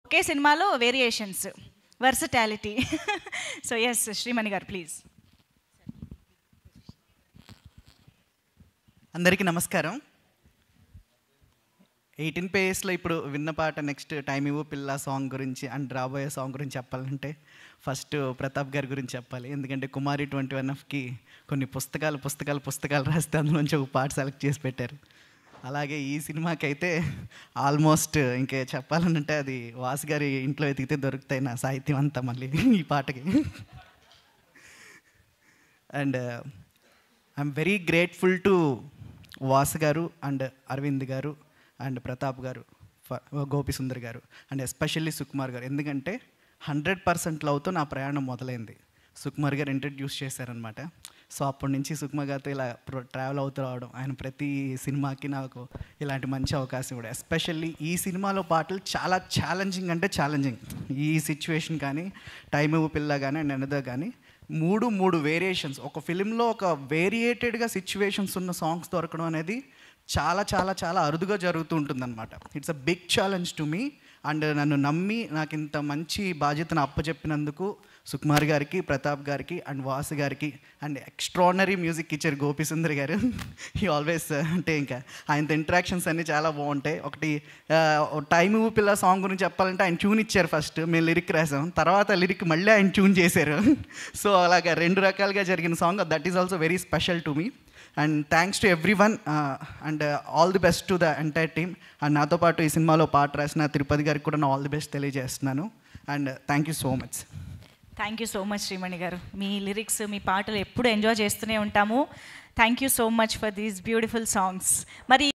ఒకే సినిమాలో variations, versatility. So yes, Srimani garu please. అందరికీ నమస్కారం. 18 పేస్లో ఇప్పుడు విన్న పాట నెక్స్ట్ టైమ్ ఇవ్వు పిల్ల సాంగ్ గురించి అండ్ రాబోయే సాంగ్ గురించి చెప్పాలంటే ఫస్ట్ ప్రతాప్ గారి గురించి చెప్పాలి. ఎందుకంటే కుమారి 21Fకి కొన్ని పుస్తకాలు రాస్తే అందులోంచి ఒక పాట సెలెక్ట్ చేసి పెట్టారు. అలాగే ఈ సినిమాకి అయితే ఆల్మోస్ట్ ఇంకే చెప్పాలంటే అది వాసు గారి ఇంట్లో వెతికితే దొరుకుతాయి నా సాహిత్యం అంతా మళ్ళీ ఈ పాటకి. And I'm very grateful to Vasu garu and Arvind గారు అండ్ ప్రతాప్ గారు, గోపిసుందర్ గారు అండ్ ఎస్పెషల్లీ సుకుమార్ గారు. ఎందుకంటే 100% లవ్తో నా ప్రయాణం మొదలైంది. సుకుమార్ గారు ఇంట్రడ్యూస్ చేశారనమాట. సో అప్పటి నుంచి సుకుమార్ గారితో ఇలా ట్రావెల్ అవుతూ రావడం, ఆయన ప్రతి సినిమాకి నాకు ఇలాంటి మంచి అవకాశం కూడా. ఎస్పెషల్లీ ఈ సినిమాలో పాటలు చాలా ఛాలెంజింగ్ అంటే ఛాలెంజింగ్. ఈ సిచ్యువేషన్ కానీ, టైమ్ ఇవ్వు పిల్ల కానీ అండ్ అనదో కానీ మూడు వేరియేషన్స్, ఒక ఫిలింలో ఒక వేరియేటెడ్గా సిచ్యువేషన్స్ ఉన్న సాంగ్స్ దొరకడం అనేది చాలా చాలా చాలా అరుదుగా జరుగుతూ ఉంటుందన్నమాట. It's a big challenge to me. And నన్ను నమ్మి నాకు ఇంత మంచి బాధ్యతను అప్పచెప్పినందుకు సుకుమార్ గారికి, ప్రతాప్ గారికి అండ్ వాసు గారికి అండ్ ఎక్స్ట్రాడినరీ మ్యూజిక్ ఇచ్చారు గోపిసుందర్ గారు. ఈ ఆల్వేస్ అంటే ఇంకా ఆయనతో ఇంటరాక్షన్స్ అన్నీ చాలా బాగుంటాయి. ఒకటి టైమ్ ఇవ్వు పిల్ల సాంగ్ గురించి చెప్పాలంటే ఆయన ట్యూన్ ఇచ్చారు. ఫస్ట్ మేము లిరిక్ రాసాం, తర్వాత లిరిక్ మళ్ళీ ఆయన ట్యూన్ చేశారు. సో అలాగా 2 రకాలుగా జరిగిన song. That is also very special to me. And thanks to everyone and all the best to the entire team. And నాతో పాటు ఈ సినిమాలో పాట రాసిన తిరుపతి గారికి కూడా నా ఆల్ ది బెస్ట్ తెలియజేస్తున్నాను. And thank you so much. Thank you so much Srimani garu. మీ లిరిక్స్, మీ పాటలు ఎప్పుడు ఎంజాయ్ చేస్తూనే ఉంటాము. Thank you so much for these beautiful songs. మరి